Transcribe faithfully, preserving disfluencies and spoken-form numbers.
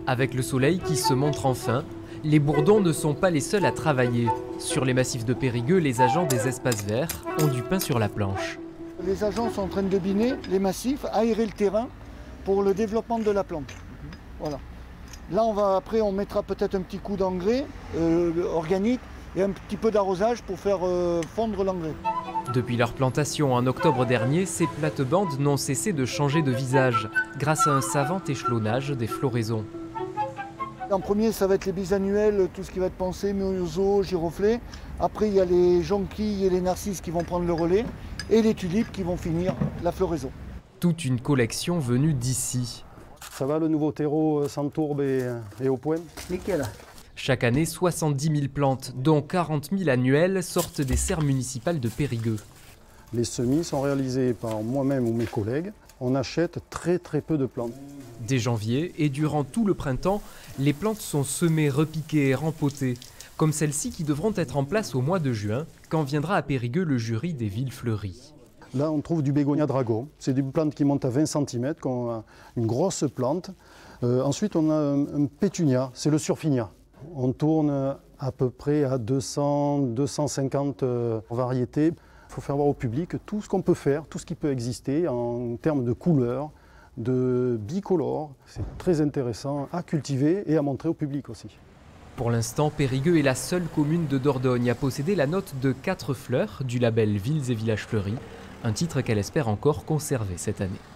Avec le soleil qui se montre enfin, les bourdons ne sont pas les seuls à travailler. Sur les massifs de Périgueux, les agents des espaces verts ont du pain sur la planche. Les agents sont en train de biner les massifs, aérer le terrain pour le développement de la plante. Voilà. Là, on va, après, on mettra peut-être un petit coup d'engrais euh, organique et un petit peu d'arrosage pour faire euh, fondre l'engrais. Depuis leur plantation en octobre dernier, ces plates-bandes n'ont cessé de changer de visage grâce à un savant échelonnage des floraisons. En premier, ça va être les bisannuels, tout ce qui va être pensé, mimoso, giroflée. Après, il y a les jonquilles et les narcisses qui vont prendre le relais et les tulipes qui vont finir la floraison. Toute une collection venue d'ici. Ça va le nouveau terreau sans tourbe et, et au point? Nickel. Chaque année, soixante-dix mille plantes, dont quarante mille annuelles, sortent des serres municipales de Périgueux. Les semis sont réalisés par moi-même ou mes collègues. On achète très très peu de plantes. Dès janvier et durant tout le printemps, les plantes sont semées, repiquées et rempotées, comme celles-ci qui devront être en place au mois de juin, quand viendra à Périgueux le jury des villes fleuries. Là, on trouve du bégonia dragon. C'est une plante qui monte à vingt centimètres, une grosse plante. Euh, ensuite, on a un, un pétunia, c'est le surfinia. On tourne à peu près à deux cents, deux cent cinquante euh, variétés. Il faut faire voir au public tout ce qu'on peut faire, tout ce qui peut exister en termes de couleurs, de bicolores. C'est très intéressant à cultiver et à montrer au public aussi. Pour l'instant, Périgueux est la seule commune de Dordogne à posséder la note de quatre fleurs du label Villes et Villages Fleuris, un titre qu'elle espère encore conserver cette année.